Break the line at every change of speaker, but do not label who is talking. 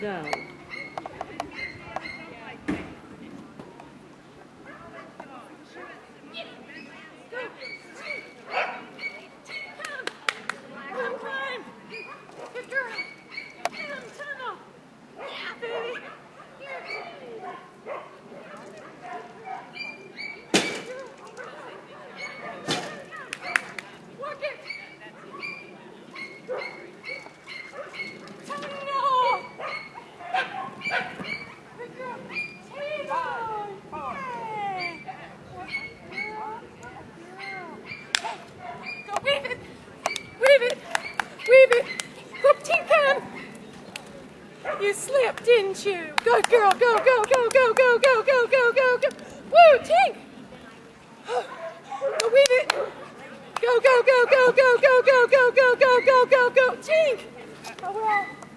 Go.
You slipped, didn't you? Good girl, go, go, go, go, go, go, go, go, go, go. Woo, Tink! Go weave it. Go, go, go, go, go, go, go, go, go, go, go, go, go. Tink! Oh, well.